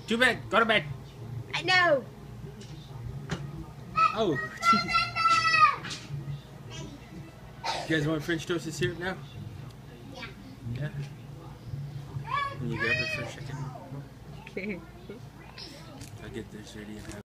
To bed. Go to bed. I know. Oh, jeez. You guys want French toasted syrup now? Yeah. Yeah. Can you grab it for a second? Okay. I'll get this ready and have